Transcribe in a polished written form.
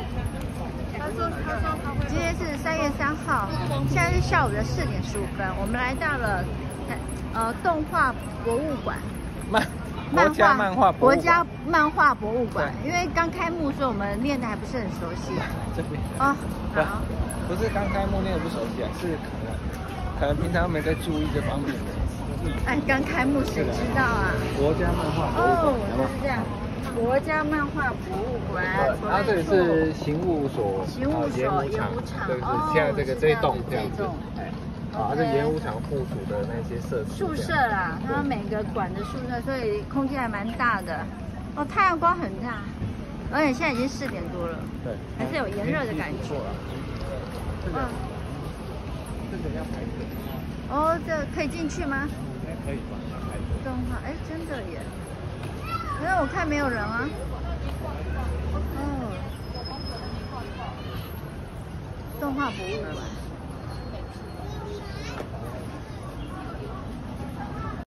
今天是3月3号，现在是下午的4点15分，我们来到了动画博物馆。国家漫画博物馆，因为刚开幕，所以我们练的还不是很熟悉。 这边好， 不是刚开幕练的不熟悉啊，是可能平常没在注意这方面的。 哎，刚开幕谁知道啊？ 国家漫画博物馆， 就是这样。国家漫画博物馆， 然后这里是刑务所， 刑务所、演武场， 对，是现在这一栋这样子。啊，这演武场附属的那些设施。 宿舍啦，他们每个馆的宿舍，所以空间还蛮大的。哦，太阳光很大，而且现在已经4点多了， 对， 还是有炎热的感觉。 这个要排队。 哦，这可以进去吗？ 可以吧？ 动画，哎，真的耶！因为我看没有人啊。哦，动画博物馆。